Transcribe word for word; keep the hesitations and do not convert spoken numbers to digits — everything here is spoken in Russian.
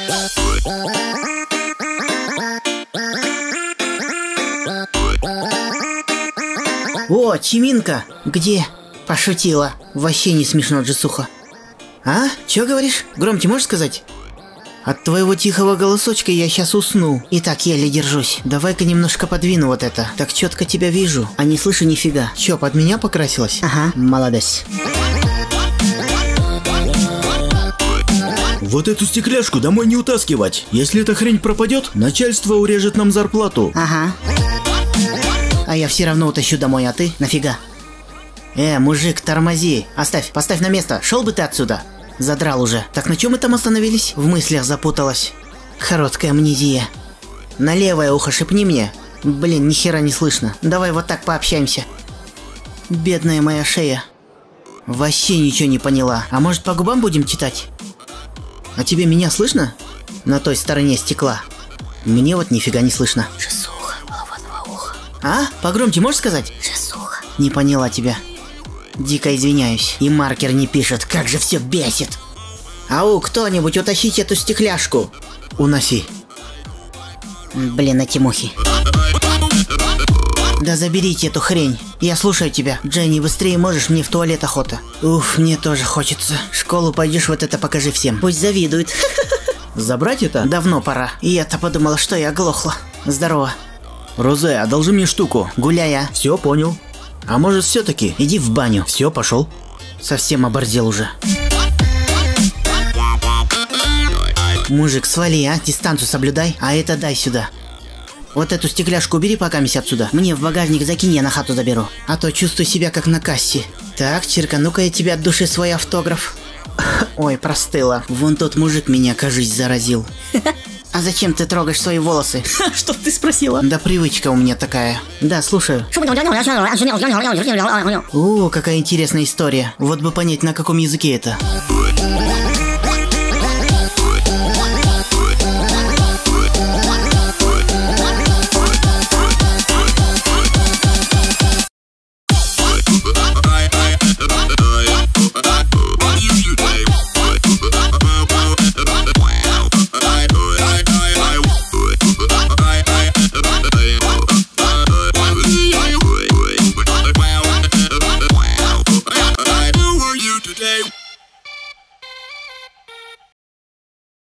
О, Чиминка, где? Пошутила. Вообще не смешно, Джисуха. А? Чё говоришь? Громче можешь сказать? От твоего тихого голосочка я сейчас усну. И так еле держусь. Давай-ка немножко подвину вот это. Так четко тебя вижу, а не слышу нифига. Чё, под меня покрасилась? Ага, молодец. Вот эту стекляшку домой не утаскивать. Если эта хрень пропадет, начальство урежет нам зарплату. Ага. А я все равно утащу домой, а ты? Нафига? Э, мужик, тормози. Оставь, поставь на место. Шел бы ты отсюда. Задрал уже. Так на чем мы там остановились? В мыслях запуталась. Короткая амнезия. На левое ухо шепни мне. Блин, ни хера не слышно. Давай вот так пообщаемся. Бедная моя шея. Вообще ничего не поняла. А может, по губам будем читать? А тебе меня слышно? На той стороне стекла. Мне вот нифига не слышно. Джисуха, головного уха. А? Погромче можешь сказать? Джисуха. Не поняла тебя. Дико извиняюсь. И маркер не пишет. Как же все бесит. Ау, кто-нибудь утащите эту стекляшку. Уноси. Блин, эти мухи. Да заберите эту хрень. Я слушаю тебя. Дженни, быстрее можешь, мне в туалет охота. Уф, мне тоже хочется. В школу пойдешь, вот это покажи всем. Пусть завидуют. Забрать это? Давно пора. И я-то подумала, что я оглохла. Здорово. Розе, одолжи мне штуку. Гуляй, а. Все, понял. А может, все-таки? Иди в баню. Все, пошел. Совсем оборзел уже. Мужик, свали, а? Дистанцию соблюдай. А это дай сюда. Вот эту стекляшку убери пока мись отсюда. Мне в багажник закинь, я на хату заберу. А то чувствую себя как на кассе. Так, Чирка, ну-ка я тебе от души свой автограф. Ой, простыла. Вон тот мужик меня, кажись, заразил. А зачем ты трогаешь свои волосы? Что ты спросила? Да привычка у меня такая. Да, слушаю. О, какая интересная история. Вот бы понять, на каком языке это.